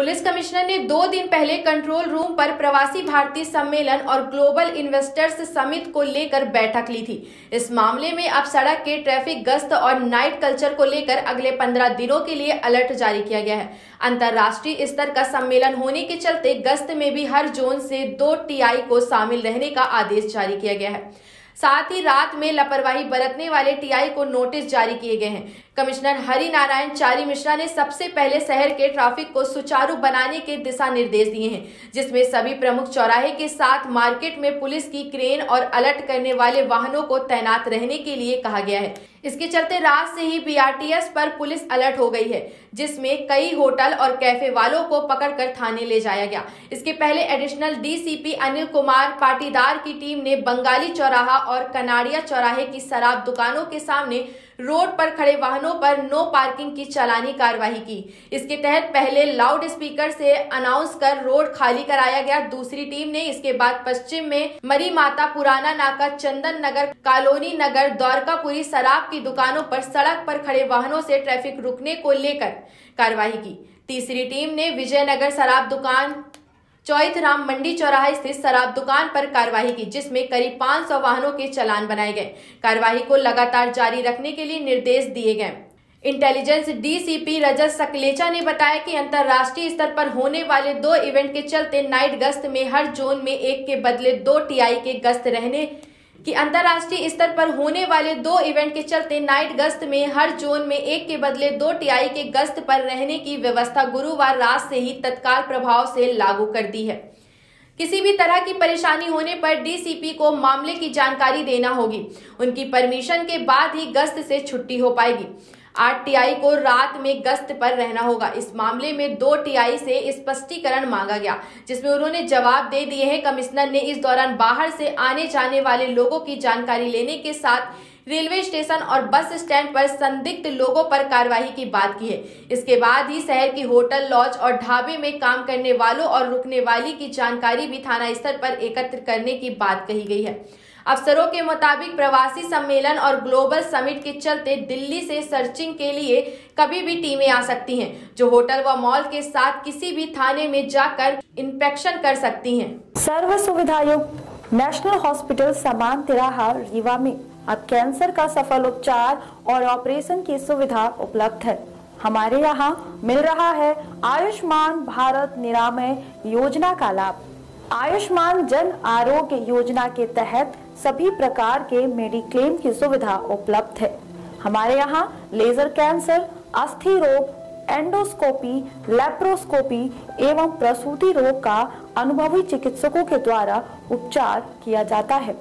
Police commissioner ने 2 दिन पहले कंट्रोल रूम पर प्रवासी भारतीय सम्मेलन और ग्लोबल इन्वेस्टर्स समिट को लेकर बैठक ली थी। इस मामले में अब सड़क के ट्रैफिक गश्त और नाइट कल्चर को लेकर अगले 15 दिनों के लिए अलर्ट जारी किया गया है। अंतर्राष्ट्रीय स्तर का सम्मेलन होने के चलते गश्त में भी हर जोन से 2 टीआई को शामिल रहने का आदेश जारी किया गया है। साथ ही रात में लापरवाही बरतने वाले टीआई को नोटिस जारी किए गए हैं। कमिश्नर हरि नारायण चारी मिश्रा ने सबसे पहले शहर के ट्रैफिक को सुचारू बनाने के दिशा निर्देश दिए हैं, जिसमें सभी प्रमुख चौराहे के साथ मार्केट में पुलिस की क्रेन और अलर्ट करने वाले वाहनों को तैनात रहने के लिए कहा गया है। इसके चलते रात से ही बीआरटीएस पर पुलिस अलर्ट हो गई है, जिसमें कई होटल और कैफे वालों को पकड़कर थाने ले जाया गया। इसके पहले एडिशनल डीसीपी अनिल कुमार पाटीदार की टीम ने बंगाली चौराहा और कनाड़िया चौराहे की शराब दुकानों के सामने रोड पर खड़े वाहनों पर नो पार्किंग की चालानी कार्रवाई की। इसके तहत पहले लाउड स्पीकर से अनाउंस कर रोड खाली कराया गया। दूसरी टीम ने इसके बाद पश्चिम में मरी माता, पुराना नाका, चंदन नगर, कॉलोनी नगर, द्वारकापुरी शराब की दुकानों पर सड़क पर खड़े वाहनों से ट्रैफिक रुकने को लेकर कार्रवाई की। तीसरी टीम ने विजयनगर शराब दुकान, चौथ राम मंडी चौराहा स्थित शराब दुकान पर कार्रवाई की, जिसमें करीब 500 वाहनों के चालान बनाए गए। कार्रवाई को लगातार जारी रखने के लिए निर्देश दिए गए। इंटेलिजेंस डीसीपी रजत सकलेचा ने बताया कि अंतर्राष्ट्रीय स्तर पर होने वाले 2 इवेंट के चलते नाइट गश्त में हर जोन में 1 के बदले 2 टीआई के गश्त रहने कि अंतर्राष्ट्रीय स्तर पर होने वाले 2 इवेंट के चलते नाइट गश्त में हर जोन में 1 के बदले 2 टीआई के गश्त पर रहने की व्यवस्था गुरुवार रात से ही तत्काल प्रभाव से लागू कर दी है। किसी भी तरह की परेशानी होने पर डीसीपी को मामले की जानकारी देना होगी। उनकी परमिशन के बाद ही गश्त से छुट्टी हो पाएगी। 8 टीआई को रात में गश्त पर रहना होगा। इस मामले में 2 टीआई से स्पष्टीकरण मांगा गया, जिसमें उन्होंने जवाब दे दिए हैं। कमिश्नर ने इस दौरान बाहर से आने जाने वाले लोगों की जानकारी लेने के साथ रेलवे स्टेशन और बस स्टैंड पर संदिग्ध लोगों पर कार्रवाई की बात की है। इसके बाद ही शहर की होटल, लॉज और ढाबे में काम करने वालों और रुकने वाली की जानकारी भी थाना स्तर पर एकत्र करने की बात कही गई है। अफसरों के मुताबिक प्रवासी सम्मेलन और ग्लोबल समिट के चलते दिल्ली से सर्चिंग के लिए कभी भी टीमें आ सकती हैं, जो होटल व मॉल के साथ किसी भी थाने में जाकर इंस्पेक्शन कर सकती हैं। सर्व सुविधायुक्त नेशनल हॉस्पिटल समान तिराहा रीवा में अब कैंसर का सफल उपचार और ऑपरेशन की सुविधा उपलब्ध है। हमारे यहाँ मिल रहा है आयुष्मान भारत निरामय योजना का लाभ। आयुष्मान जन आरोग्य योजना के तहत सभी प्रकार के मेडिक्लेम की सुविधा उपलब्ध है। हमारे यहाँ लेजर कैंसर, अस्थि रोग, एंडोस्कोपी, लेप्रोस्कोपी एवं प्रसूति रोग का अनुभवी चिकित्सकों के द्वारा उपचार किया जाता है।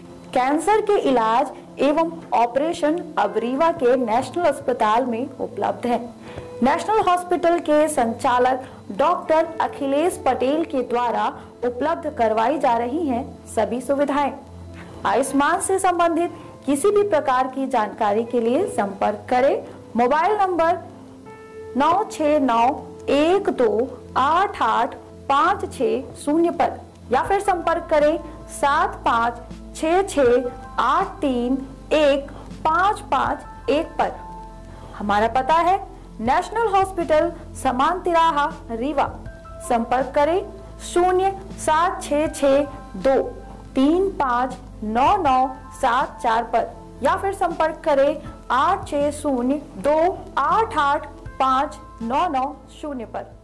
कैंसर के इलाज एवं ऑपरेशन अब रीवा के नेशनल अस्पताल में उपलब्ध है। नेशनल हॉस्पिटल के संचालक डॉक्टर अखिलेश पटेल के द्वारा उपलब्ध करवाई जा रही हैं सभी सुविधाएं। आयुष्मान से संबंधित किसी भी प्रकार की जानकारी के लिए संपर्क करें मोबाइल नंबर 9691288560 पर या फिर संपर्क करें 7566831551 पर। हमारा पता है नेशनल हॉस्पिटल समान तिराहा रीवा। संपर्क करें 07662359974 पर या फिर संपर्क करें 8602885990 पर।